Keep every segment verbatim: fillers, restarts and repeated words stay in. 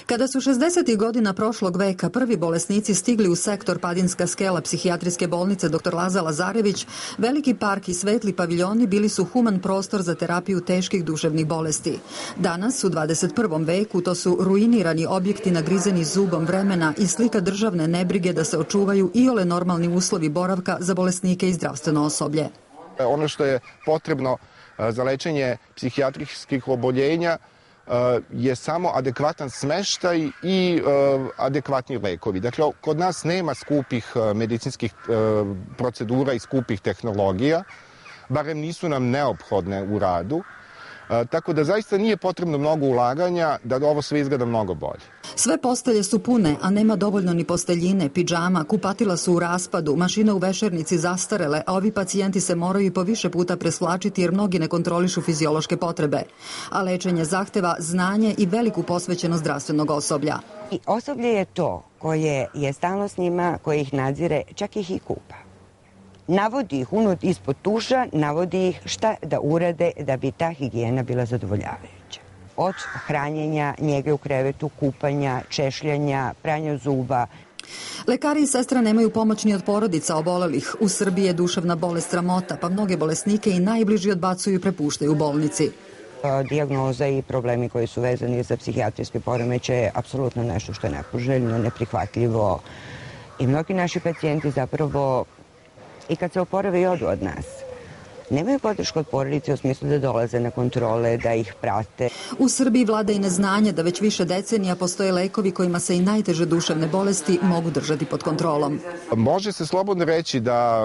Kada su šezdesetih godina prošlog veka prvi bolesnici stigli u sektor Padinska skela psihijatrijske bolnice doktor Laza Lazarević, veliki park i svetli paviljoni bili su human prostor za terapiju teških duševnih bolesti. Danas, u dvadeset prvom veku, to su ruinirani objekti nagrizeni zubom vremena i slika državne nebrige da se očuvaju iole normalni uslovi boravka za bolesnike i zdravstveno osoblje. Ono što je potrebno za lečenje psihijatrijskih oboljenja je samo adekvatan smeštaj i adekvatni lekovi. Dakle, kod nas nema skupih medicinskih procedura i skupih tehnologija, barem nisu nam neophodne u radu, tako da zaista nije potrebno mnogo ulaganja da ovo sve izgleda mnogo bolje. Sve postelje su pune, a nema dovoljno ni posteljine, pidžama, kupatila su u raspadu, mašine u vešernici zastarele, a ovi pacijenti se moraju i po više puta presvlačiti jer mnogi ne kontrolišu fiziološke potrebe. A lečenje zahteva znanje i veliku posvećenost zdravstvenog osoblja. I osoblje je to koje je stalno s njima, koje ih nadzire, čak ih i kupa. Navodi ih unut ispod tuša, navodi ih šta da urade da bi ta higijena bila zadovoljavajuća. Od hranjenja, njege u krevetu, kupanja, češljanja, pranja zuba. Lekari i sestra nemaju pomoć ni od porodica obolelih. U Srbiji je duševna bolest sramota, pa mnoge bolesnike i najbliži odbacuju i prepuštaju u bolnici. Dijagnoza i problemi koji su vezani za psihijatrijske poremećaje je apsolutno nešto što je nepoželjno, neprihvatljivo. I mnogi naši pacijenti zapravo i kad se oporave i odu od nas, nemaju podršku od porodice u smislu da dolaze na kontrole, da ih prate. U Srbiji vlada i neznanje da već više decenija postoje lekovi kojima se i najteže duševne bolesti mogu držati pod kontrolom. Može se slobodno reći da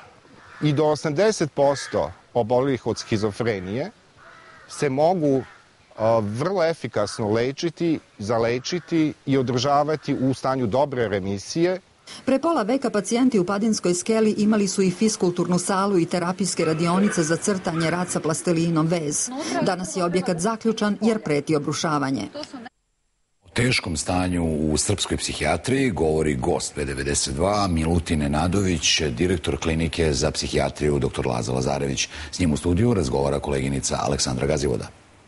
i do osamdeset posto obolelih od schizofrenije se mogu vrlo efikasno lečiti, zalečiti i održavati u stanju dobre remisije. Pre pola veka pacijenti u Padinskoj skeli imali su i fiskulturnu salu i terapijske radionice za crtanje, rad sa plastelinom, vez. Danas je objekat zaključan jer preti obrušavanje. O teškom stanju u srpskoj psihijatriji govori gost B devedeset dva, Milutin Nenadović, direktor klinike za psihijatriju doktor Laza Lazarević. S njim u studiju razgovara koleginica Aleksandra Gazivoda.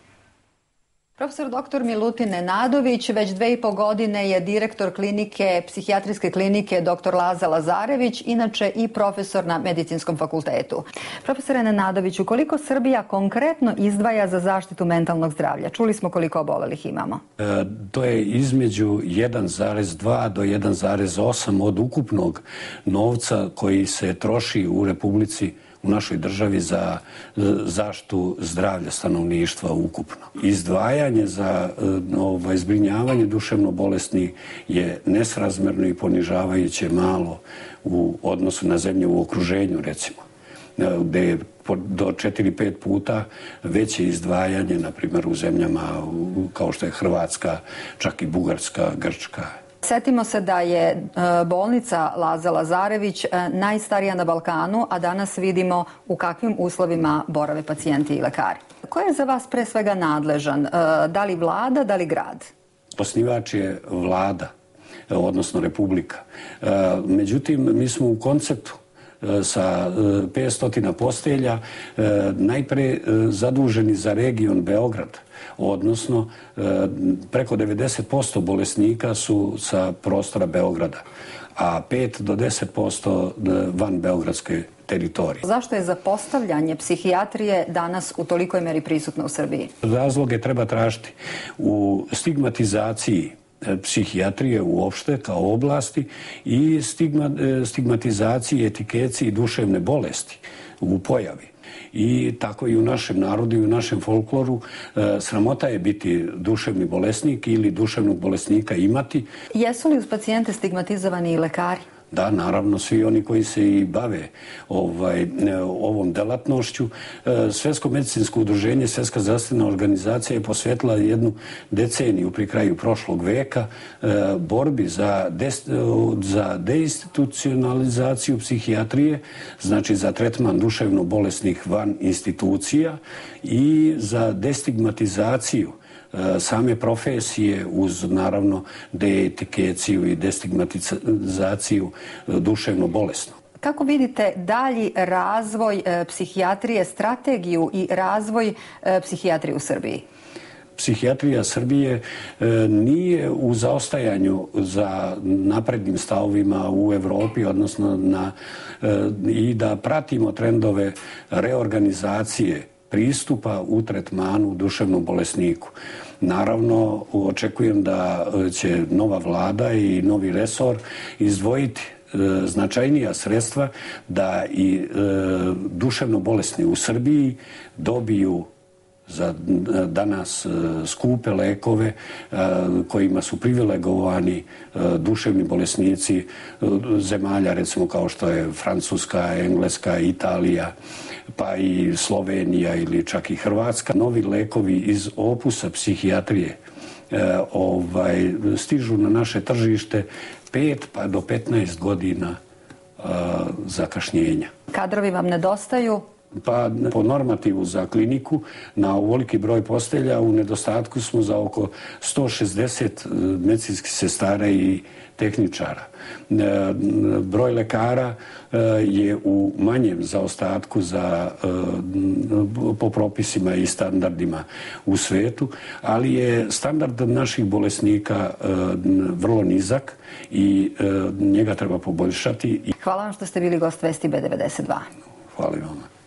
Profesor doktor Milutin Nenadović već dve i po godine je direktor klinike, psihijatrijske klinike doktor Laza Lazarević, inače i profesor na Medicinskom fakultetu. Profesore Nenadoviću, koliko Srbija konkretno izdvaja za zaštitu mentalnog zdravlja? Čuli smo koliko obolelih imamo. E, to je između jedan zarez dva do jedan zarez osam od ukupnog novca koji se troši u Republici, u našoj državi za zaštitu zdravlja stanovništva ukupno. Izdvajanje za ovaj, zbrinjavanje duševno bolesnih je nesrazmerno i ponižavajuće malo u odnosu na zemlje u okruženju, recimo, gde je do četiri do pet puta veće izdvajanje, na primjer u zemljama kao što je Hrvatska, čak i Bugarska, Grčka. Setimo se da je bolnica Laza Lazarević najstarija na Balkanu, a danas vidimo u kakvim uslovima borave pacijenti i lekari. Ko je za vas pre svega nadležan? Da li vlada, da li grad? Osnivač je vlada, odnosno republika. Međutim, mi smo u konceptu sa petsto postelja najpre zaduženi za region Beograd, odnosno preko devedeset posto bolesnika su sa prostora Beograda, a pet do deset posto van beogradske teritorije. Zašto je zapostavljanje psihijatrije danas u tolikoj meri prisutno u Srbiji? Razloge treba tražiti u stigmatizaciji psihijatrije uopšte kao oblasti i stigma, stigmatizaciji, etikeci i duševne bolesti u pojavi. I tako i u našem narodu i u našem folkloru sramota je biti duševni bolesnik ili duševnog bolesnika imati. Jesu li uz pacijente stigmatizovani i lekari? Da, naravno, svi oni koji se i bave ovaj, ovom delatnošću. Svetsko medicinsko udruženje, Svetska zdravstvena organizacija je posvetila jednu deceniju pri kraju prošlog veka borbi za, des, za deinstitucionalizaciju psihijatrije, znači za tretman duševno bolesnih van institucija i za destigmatizaciju same profesije uz naravno deetikeciju i destigmatizaciju duševno bolesno. Kako vidite dalji razvoj psihijatrije, strategiju i razvoj psihijatrije u Srbiji? psihijatrija Srbije nije u zaostajanju za naprednim stavovima u Evropi, odnosno na, i da pratimo trendove reorganizacije pristupa u tretmanu duševnom bolesniku. Naravno, očekujem da će nova vlada i novi resor izdvojiti značajnija sredstva da i duševno bolesni u Srbiji dobiju za danas skupe lekove kojima su privilegovani duševni bolesnici zemalja, recimo kao što je Francuska, Engleska, Italija, pa i Slovenija ili čak i Hrvatska. Novi lekovi iz opusa psihijatrije ovaj, stižu na naše tržište pet pa do petnaest godina a, zakašnjenja. Kadrovi vam nedostaju? Pa po normativu za kliniku na ovoliki broj postelja u nedostatku smo za oko sto šezdeset medicinskih sestara i tehničara. Broj lekara je u manjem zaostatku za, po propisima i standardima u svetu, ali je standard naših bolesnika vrlo nizak i njega treba poboljšati. Hvala vam što ste bili gost Vesti B devedeset dva. Hvala vam.